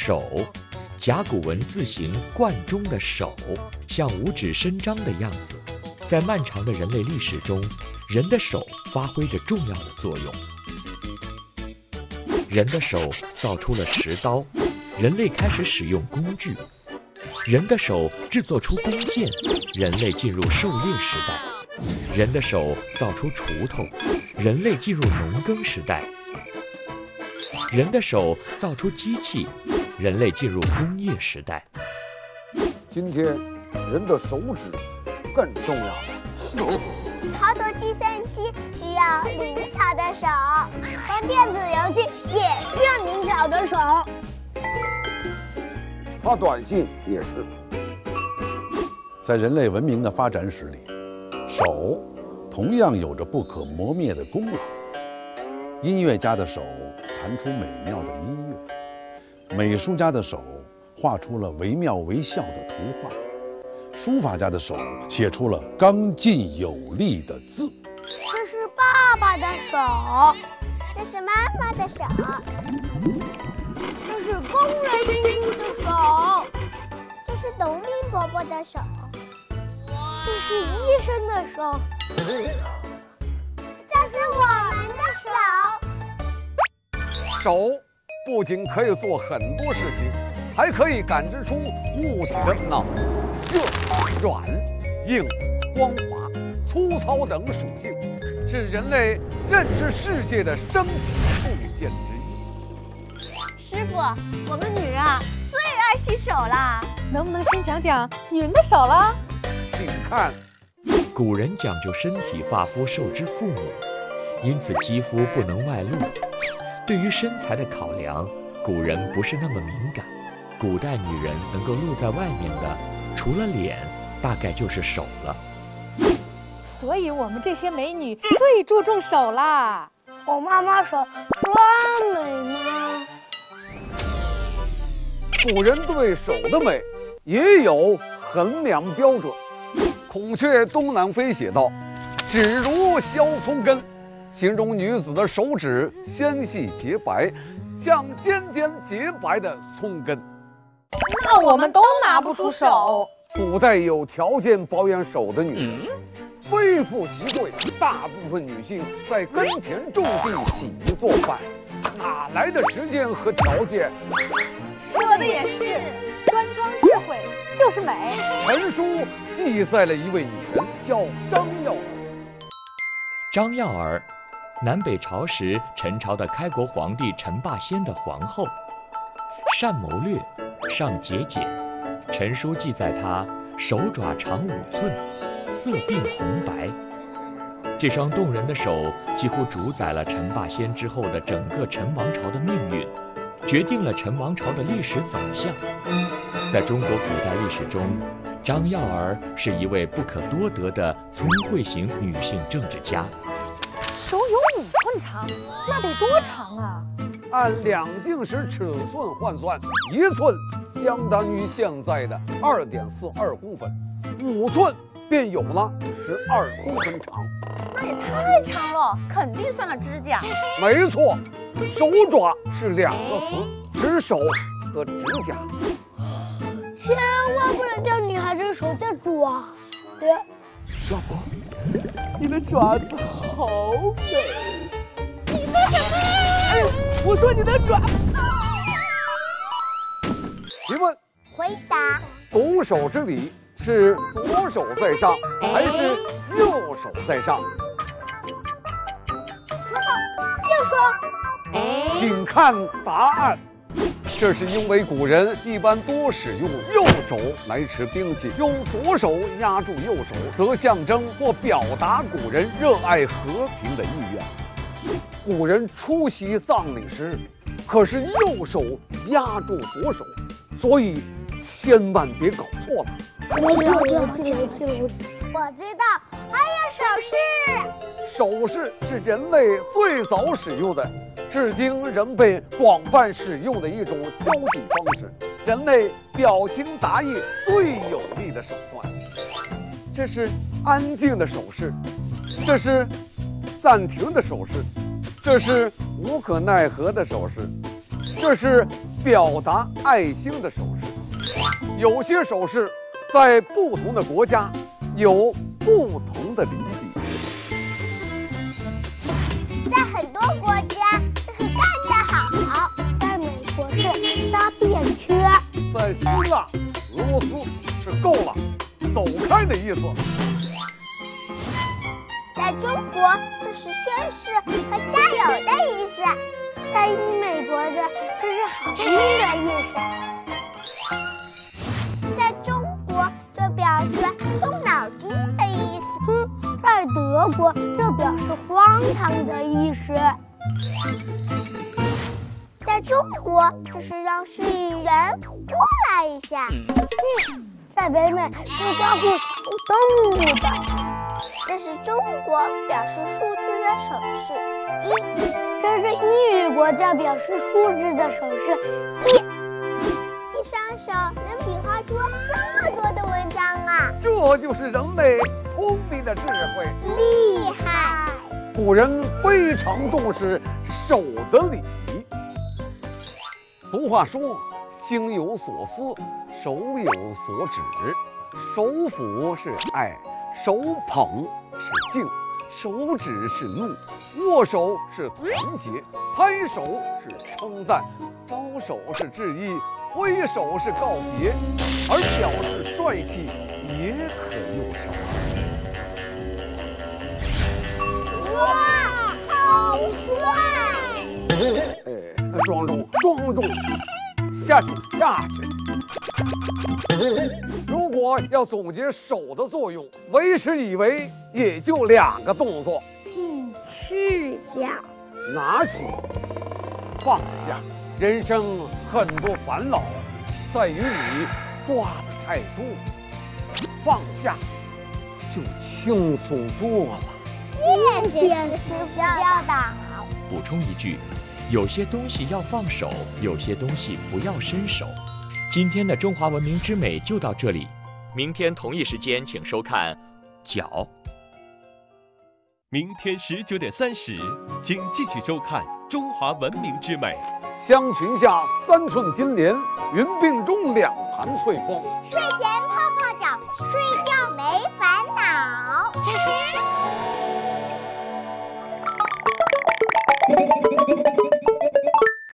手，甲骨文字形贯中的手，像五指伸张的样子。在漫长的人类历史中，人的手发挥着重要的作用。人的手造出了石刀，人类开始使用工具。人的手制作出弓箭，人类进入狩猎时代。人的手造出锄头，人类进入农耕时代。人的手造出机器，人类进入工业时代。 今天，人的手指更重要。 操作计算机需要灵巧的手，玩电子游戏也需要灵巧的手。 发短信也是。 在人类文明的发展史里，手同样有着不可磨灭的功劳。音乐家的手弹出美妙的音乐，美术家的手画出了惟妙惟肖的图画，书法家的手写出了刚劲有力的字。 这是爸爸的手，这是妈妈的手，这是工人叔叔的手，这是农民伯伯的手，这是医生的手，这是我们的手。 手不仅可以做很多事情，还可以感知出物体的冷、热、软、硬、光滑、粗糙等属性，是人类认知世界的身体部件之一。 师傅，我们女人啊最爱洗手啦， 能不能先讲讲女人的手了？ 请看， 古人讲究身体发肤受之父母，因此肌肤不能外露。对于身材的考量，古人不是那么敏感。古代女人能够露在外面的，除了脸，大概就是手了。 所以我们这些美女最注重手啦。 我妈妈手专美吗？ 古人对手的美也有衡量标准。孔雀东南飞写道：“指如削葱根”，形容女子的手指纤细洁白，像尖尖洁白的葱根。 那我们都拿不出手。 古代有条件保养手的女人，非富即贵，大部分女性在耕田种地、洗衣做饭，哪来的时间和条件？ 说的也是， 端庄智慧就是美。 陈书记载了一位女人，叫张耀儿。 张耀儿，南北朝时陈朝的开国皇帝陈霸先的皇后，善谋略，尚节俭。陈书记载她手爪长5寸，色鬓红白。这双动人的手几乎主宰了陈霸先之后的整个陈王朝的命运，决定了陈王朝的历史走向。在中国古代历史中，张耀儿是一位不可多得的聪慧型女性政治家。 手有5寸长，那得多长啊？ 按2进时尺寸换算，1寸相当于现在的2.42公分，5寸便有了12公分长。 那也太长了，肯定算了指甲。 没错，手爪是2个词，指手和指甲。 千万不能叫女孩子手叫爪。 老婆，你的爪子好美。 你说什么？ 哎，我说你的爪。 提问： 回答。 拱手之礼是左手在上，还是右手在上？ 右手。 请看答案。这是因为古人一般多使用右手来持兵器，用左手压住右手，则象征或表达古人热爱和平的意愿。古人出席葬礼时，可是右手压住左手，所以千万别搞错了。 我知道，还有手势是人类最早使用的，至今仍被广泛使用的一种交际方式，人类表情达意最有力的手段。这是安静的手势，这是暂停的手势，这是无可奈何的手势，这是表达爱心的手势。有些手势在不同的国家有不同的理解。 在很多国家这是干得好，在美国是搭便车， 在希腊、俄罗斯是够了，走开的意思。 在中国这是宣誓和加油的意思，在英美国的这是好运的意思，在中国这表示动脑筋的意思，在德国这表示荒唐的意思，在中国这是让适应人过来一下，在北美是照顾小动物的。这是中国表示数字的手势1，这是英语国家表示数字的手势1。一双手能比划出这么多的文章啊！ 这就是人类聪明的智慧， 厉害！ 古人非常重视手的礼仪。俗话说：“心有所思，手有所指。”手抚是爱，手捧是敬，手指是怒，握手是团结，拍手是称赞，招手是致意，挥手是告别，而表示帅气也可用手。 哇，好帅！ 庄重，下去。如果要总结手的作用，为时以为也就2个动作： 挺视角， 拿起，放下。人生很多烦恼，在于你抓的太多，放下就轻松多了。 谢谢师傅教导。 补充一句，有些东西要放手，有些东西不要伸手。今天的中华文明之美就到这里，明天同一时间请收看脚。 明天19点30，请继续收看《中华文明之美》。 香裙下3寸金莲，云鬓中2盘翠凤。 睡前泡泡脚，睡觉没烦恼。